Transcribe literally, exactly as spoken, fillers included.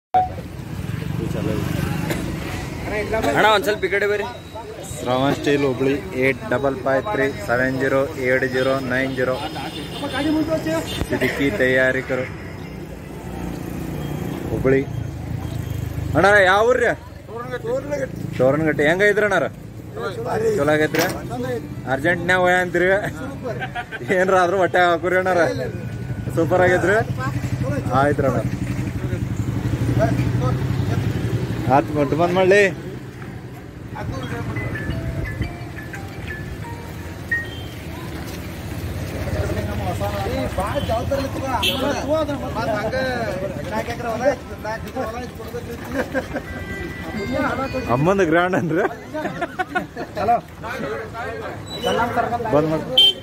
ಅಣ್ಣ ಒಂದು ಸ್ವಲ್ಪ ಈ ಕಡೆ ಬರ್ರಿ. Shravan steel Hubli eight double five three seven zero eight zero nine zero Siddiqui ತಯಾರಿಕರು ಹುಬ್ಳಿ. ಅಣ್ಣಾರ ಯಾವ ಊರ್ರಿ? ತೋರಣಗಟ್ಟಿ. ಹೆಂಗೈತ್ರಿ ಅಣ್ಣಾರ? ಚಲೋ ಆಗೈತ್ರಿ. ಅರ್ಜೆಂಟ್ನ್ಯಾಗ ಹೋಯ ಅಂತೀರಿ ಏನ್ರ ಆದ್ರೂ ಹೊಟ್ಟೆ ಹಾಕೋರಿ ಅಣ್ಣಾರ. ಸೂಪರ್ ಆಗೈತ್ರಿ. ಆಯ್ತು ಅಣ್ಣ ಆತ್ ಕೊಟ್ಟು ಬಂದ್ ಮಾಡ್ಲಿ. ಅಮ್ಮಂದ ಗ್ರ್ಯಾಂಡ್ ಅನ್ರಿ ಬಂದ್ ಮಾಡಿ.